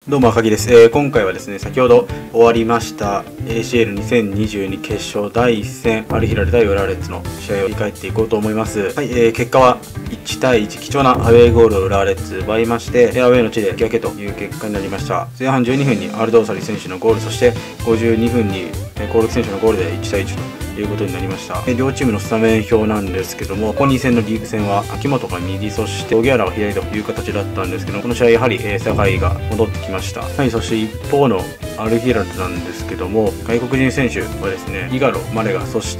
どうも赤木です。今回はですね、先ほど終わりました ACL2022 決勝第1戦アルヒラル対浦和レッズの試合を振り返っていこうと思います。はい、結果は1対1、貴重なアウェーゴールを浦和レッズ奪いまして、アウェーの地で引き分けという結果になりました。前半12分にアルドーサリ選手のゴール、そして52分に興梠選手のゴールで1対1ということになりました。両チームのスタメン表なんですけども、ここ2戦のリーグ戦は秋元が右、そして荻原が左という形だったんですけど、この試合やはり酒井が戻ってきました。はい、そして一方のアルヒラルなんですけども、外国人選手はですね、イガロ、マレガ、そして、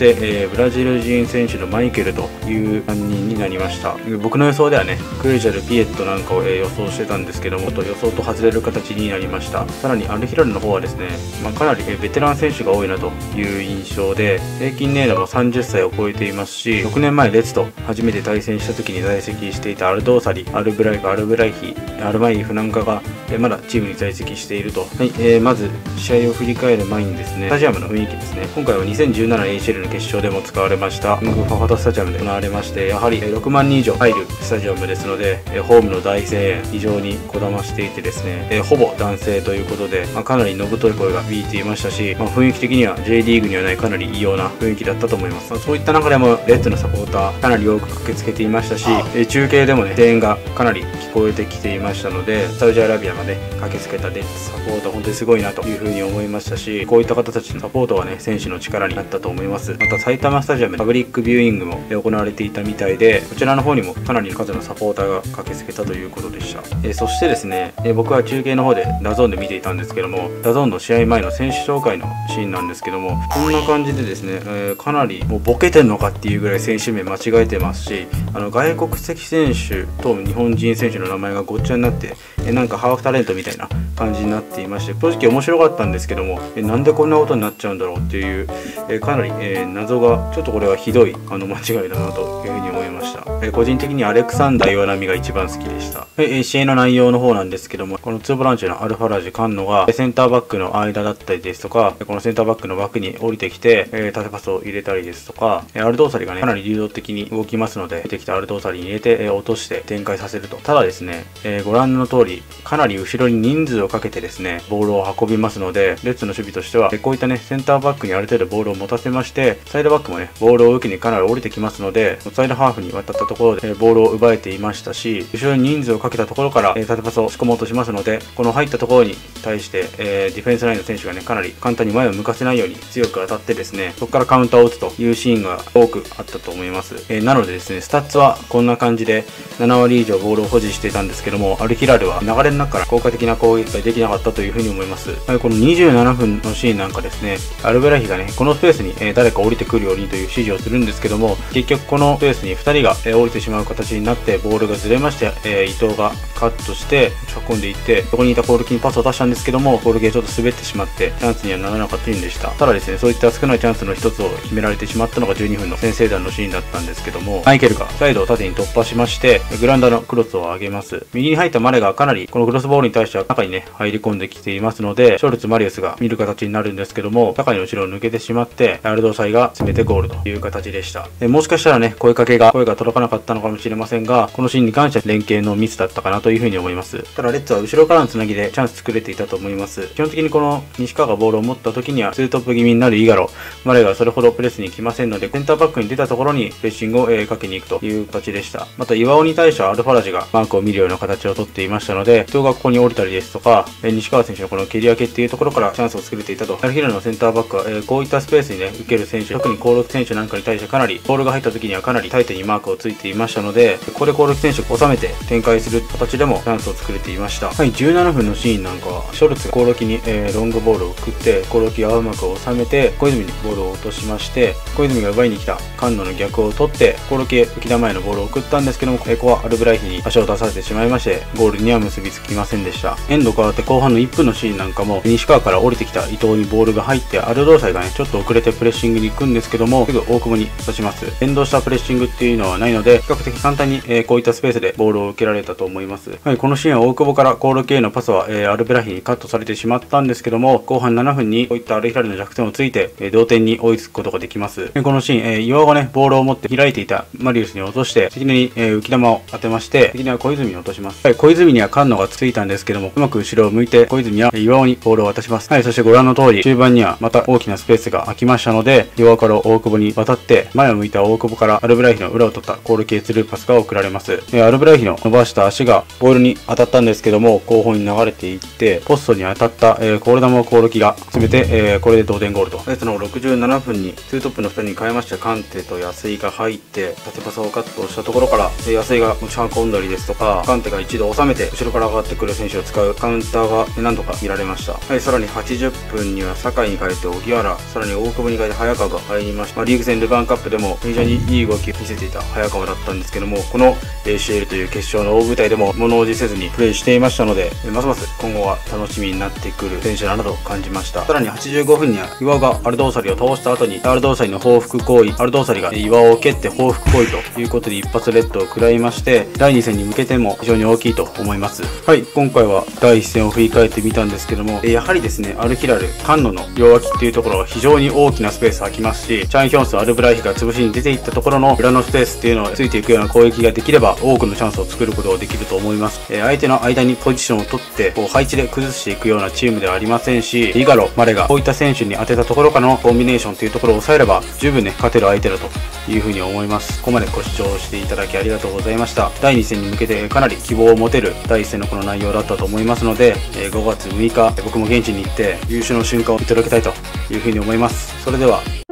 ブラジル人選手のマイケルという3人になりました。僕の予想ではね、クレジャル、ピエットなんかを、予想してたんですけども、予想と外れる形になりました。さらにアルヒラルの方はですね、かなり、ベテラン選手が多いなという印象で、平均年齢も30歳を超えていますし、6年前レッズと初めて対戦した時に在籍していたアルドーサリ、アルブライヒ、アルマイフなんかが、まだチームに在籍していると。はい、まず試合を振り返る前にですね、スタジアムの雰囲気ですね。今回は 2017ACL の決勝でも使われましたファファタスタジアムで行われまして、やはり6万人以上入るスタジアムですので、ホームの大声援非常にこだましていてですね、ほぼ男性ということで、かなりのぶとい声が響いていましたし、雰囲気的には J リーグにはないかなり異様な雰囲気だったと思います。そういった中でもレッズのサポーターかなり多く駆けつけていましたし、中継でもね声援がかなり聞こえてきていましたので、サウジアラビアまで駆けつけたレッズサポーター本当にすごいなというふうに思いましたし、こういった方たちのサポートはね選手の力になったと思います。また埼玉スタジアムでパブリックビューイングも行われていたみたいで、こちらの方にもかなりの数のサポーターが駆けつけたということでした。そしてですね、僕は中継の方でダゾーンで見ていたんですけども、ダゾーンの試合前の選手紹介のシーンなんですけども、こんな感じでですね、かなりもうボケてんのかっていうぐらい選手名間違えてますし、外国籍選手と日本人選手の名前がごっちゃになって、なんかハーフタレントみたいな感じになっていまして、正直面白かったんですけども、なんでこんなことになっちゃうんだろうっていう、かなり、謎がちょっとこれはひどい間違いだなというふうに思いました。個人的にアレクサンダー岩波が一番好きでした。試合の内容の方なんですけども、この2ボランチのアルファラジ、カンノがセンターバックの間だったりですとか、このセンターバックの枠に降りてきて、縦パスを入れたりですとか、アルドーサリがねかなり流動的に動きますので、出てきたアルドーサリに入れて、落として展開させると。ただですね、ご覧の通りかなり後ろに人数をかけてですねボールを運びますので、レッズの守備としてはこういったねセンターバックにある程度ボールを持たせまして、サイドバックもねボールを受けにかなり降りてきますので、サイドハーフに渡ったところでボールを奪えていましたし、後ろに人数をかけたところから縦パスを仕込もうとしますので、この入ったところに対してディフェンスラインの選手がねかなり簡単に前を向かせないように強く当たってですね、そこからカウンターを打つというシーンが多くあったと思います。なのでですね、スタッツはこんな感じで7割以上ボールを保持していたんですけども、アルヒラルは流れの中から効果的な攻撃ができなかったというふうに思います。この27分のシーンなんかですね、アルブラヒがねこのスペースに誰か降りてくるようにという指示をするんですけども、結局このスペースに2人が降りてしまう形になってボールがずれまして、伊藤がカットして運んでいって、そこにいたコールキにパスを出したんですけども、コールキがちょっと滑ってしまってチャンスにはならなかったんでした。ただですね、そういった少ないチャンスの一つを決められてしまったのが12分の先制弾のシーンだったんですけども、マイケルがサイドを縦に突破しましてグラウンダーのクロスを上げます。右に入ったマレがかなりこのクロスボールに対しては中にね入り込んできていますので、ショルツ・マリウスが見る形になるんですけども、中に後ろを抜けてしまってアルドーサリが詰めてゴールという形でした。もしかしたらね声が届かなかったのかもしれませんが、このシーンに関しては連携のミスだったかなというふうに思います。ただレッツは後ろからのつなぎでチャンス作れていたと思います。基本的にこの西川がボールを持った時にはツートップ気味になるイガロ、マレがそれほどプレスに来ませんので、センターバックに出たところにプレッシングをかけに行くという形でした。また岩尾に対してはアルファラジがマークを見るような形をとっていましたので、人がここに降りたりですとか、西川選手のこの蹴り分けっていうところからチャンスを作れていたと。アルヒラルのセンターバックは、こういったスペースにね受ける選手、特に興梠選手なんかに対してかなりボールが入った時にはかなりタイトにマークをついていましたので、ここで興梠選手を収めて展開する形でもチャンスを作れていました。はい、17分のシーンなんかはショルツが興梠に、ロングボールを送って興梠がうまく収めて小泉にボールを落としまして、小泉が奪いに来た菅野の逆を取って興梠浮き球へのボールを送ったんですけども、ここはアルブライヒに足を出させてしまいましてゴールには結びつきませんでした。エンド変わって後半の1分のシーンなんかも西川から降りてきた伊藤にボールが入って、アルドーサリがねちょっと遅れてプレッシングに行くんですけども、すぐ大久保に刺します。連動したプレッシングっていうのはないので、比較的簡単に、こういったスペースでボールを受けられたと思います。はい、このシーンは大久保から興梠へのパスは、アルブラヒにカットされてしまったんですけども、後半7分にこういったアルヒラルの弱点をついて、同点に追いつくことができます。このシーン、岩尾がね、ボールを持って開いていたマリウスに落として、関根に、浮き球を当てまして、関根は小泉に落とします。はい、小泉には菅野がついたんですけども、うまく後ろを向いて、小泉は岩尾にボールを渡します。はい、そしてご覧の通り、中盤にはまた大きなスペースが空きましたので、岩尾から大久保に渡って、前を向いた大久保からアルブライヒの裏を取ったコール系スルーパスが送られます。アルブライヒの伸ばした足がボールに当たったんですけども、後方に流れていって、ポストに当たったコール球をコールキが全て、これで同点ゴールと。その67分に2トップの2人に変えまして、カンテと安井が入って縦パスをカットしたところから、安井が持ち運んだりですとか、カンテが一度収めて後ろから上がってくる選手を使うカウンターが何度か見られました。はい、さらに80分には酒井に変えて荻原、さらに大久保に変えて早川が入りました。リーグ戦ルヴァンカップでも非常にいい動きを見せていた早川だったんですけども、この ACL という決勝の大舞台でも物おじせずにプレーしていましたので、ますます今後は楽しみになってくる選手だなと感じました。さらに85分には岩尾がアルドーサリを倒した後にアルドーサリの報復行為、アルドーサリが岩尾を蹴って報復行為ということで一発レッドを食らいまして、第2戦に向けても非常に大きいと思います。はい、今回は第1戦を振り返ってみたんですけども、やはりですね、アルヒラル、菅野の両脇っていうところは非常に大きなスペース空きますし、チャン・ヒョンス、アルブライヒが潰しに出ていったところの裏のスペースっていうのをついていくような攻撃ができれば多くのチャンスを作ることができると思います。相手の間にポジションを取って配置で崩していくようなチームではありませんし、リガロ、マレがこういった選手に当てたところからのコンビネーションというところを抑えれば十分ね、勝てる相手だというふうに思います。ここまでご視聴していただきありがとうございました。第2戦に向けてかなり希望を持てる第1戦のこの内容だったと思いますので、5月6日僕も現地に行って優勝の瞬間を見届けたいというふうに思います。それでは。